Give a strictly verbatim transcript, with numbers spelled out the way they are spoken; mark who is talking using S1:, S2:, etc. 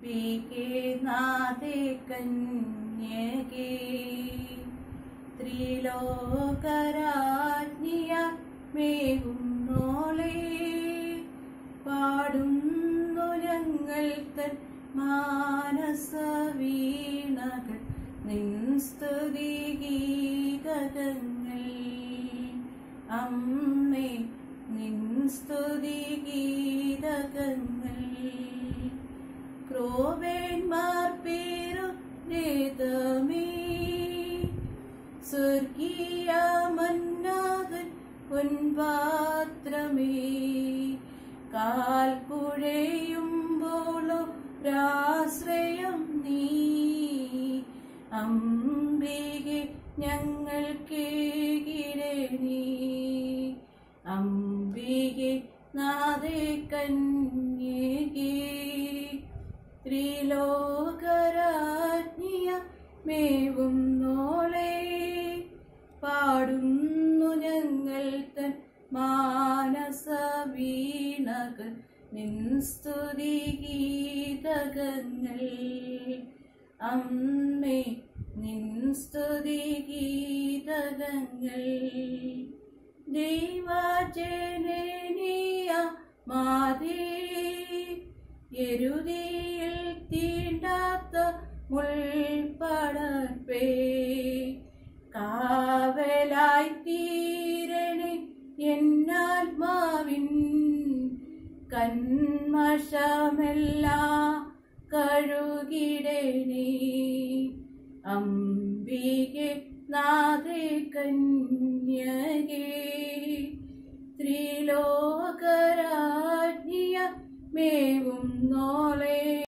S1: അംബികേ നാഥേ കന്യകേ ത്രിലോകരാജ്ഞിയ മേകുന്നോളേ പാടുന്നു ഞങ്ങൾ തൻ മാനസ വീണകൾ നിൻ സ്തുതി ഗീതകങ്ങൾ അമ്മേ നിൻ സ്തുതി ഗീതകങ്ങൾ ക്രോവേന്മാർ പേരു രേതമേ സ്വർഗീയ മന്നാകൻ പൊൻപാത്രമേ കാൽ കുഴയുമ്പോളോ രാശ്രയം നീ അംബികെ ഞങ്ങൾക്കേകിരണേ അംബികെ നാഥേ കന്യകേ ത്രിലോകരാജ്ഞിയ മേവുന്നോളേ പാടുന്നു ഞങ്ങൾ തൻ മാനസ വീണകൾ നിൻ സ്തുതി ഗീതകങ്ങൾ അമ്മേ നിൻ സ്തുതി ഗീതകങ്ങൾ ദൈവജനനിയ മാതേ എരുതിയിൽ തീണ്ടാത്ത മുൾപടർപ്പേ കാവലായി തീരണേ എന്നാത്മാവിൻ കന്മഷമെല്ലാം കഴുകിടണേ അംബികെ നാഥേ കന്യകേ ത്രിലോകരാജ്ഞിയ മേവുന്നോളേ